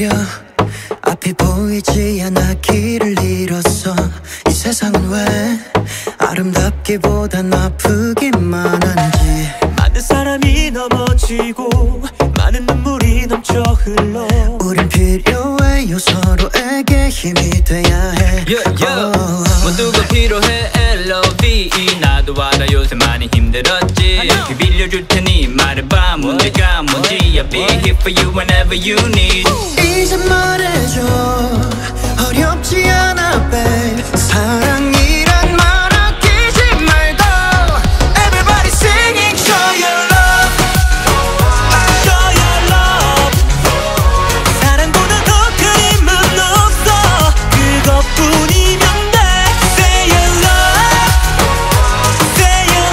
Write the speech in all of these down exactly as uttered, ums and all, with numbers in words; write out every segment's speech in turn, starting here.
내려 앞이 보이지 않아 길을 잃었어. 이 세상은 왜 아름답기보단 아프기만 한지. 많은 사람이 넘어지고 많은 눈물이 넘쳐 흘러. 우린 필요해요, 서로에게 힘이 돼야 해. yeah, yeah. oh. 모두가 필요해 엘오브이. 나도 알아 요새 많이 힘들었지. 빌려줄 테니 말해봐 문제가 뭔지. I'll be here for you whenever you need. 이제 말해줘 어렵지 않아 babe. 사랑이란 말 아끼지 말고 Everybody singing show your love. Show your love. 사랑보다 더 큰 힘은 없어. 그것뿐이면 돼. Say your love. Say your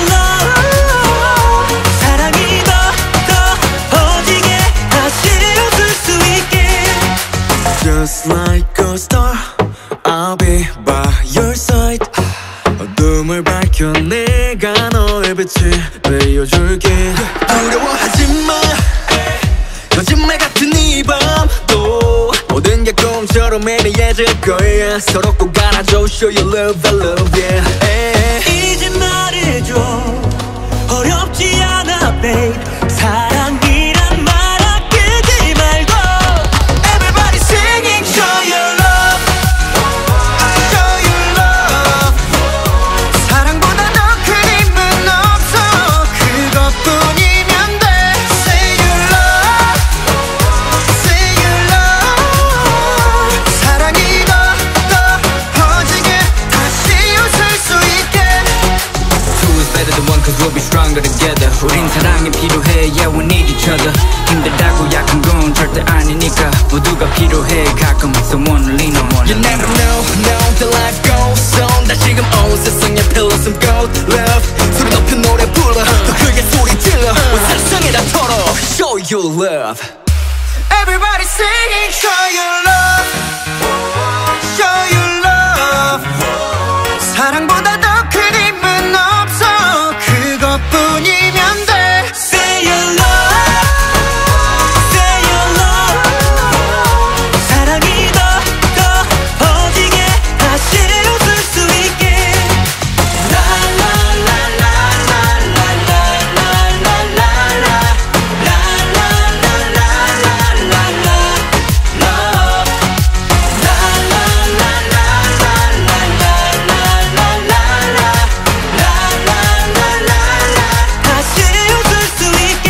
love. 사랑이 더 더 퍼지게 다시 웃을 수 있게. Just like a star, I'll be by your side. 어둠을 밝혀 내가 너의 빛을 되어줄게. 두려워하지마 거짓말 같은 이 밤도 모든 게 꿈처럼 애매해질 거야. 서로 꼭 안아줘. Show your love, I love you. yeah. 이제 말해줘 어렵지 않아 babe. 사랑이란 말 아끼지 말고 Everybody singing show your love. Show your love. 사랑보다 더 큰 힘은 없어. 그것뿐이면 돼. Say your love. Say your love. 사랑이 더 더 퍼지게 다시 웃을 수 있게. Two is better than one cause we'll be stronger together. 우린 사랑이 필요해 yeah we need each other. 힘들다고 약한 건 절대 아니니까. 모두가 필요해 가끔 someone lean on one. You never know, know the life goes on. 다시금 온 세상에 pillow some gold love. 소리 높여 노래 불러 더 크게 소리 질러. 온 세상에 다 털어. Show your love. Everybody singing show your love. Show your love. 사랑보다 더 큰 힘은 없어. 그것뿐이면 돼. Say your love. Say your love. 사랑이 더 더 퍼지게 다시 웃을 수 있게. La la la la la la la la la la la la la la la la la love. La la la la la la la la la la la la la la la 다시 웃을 수 있게.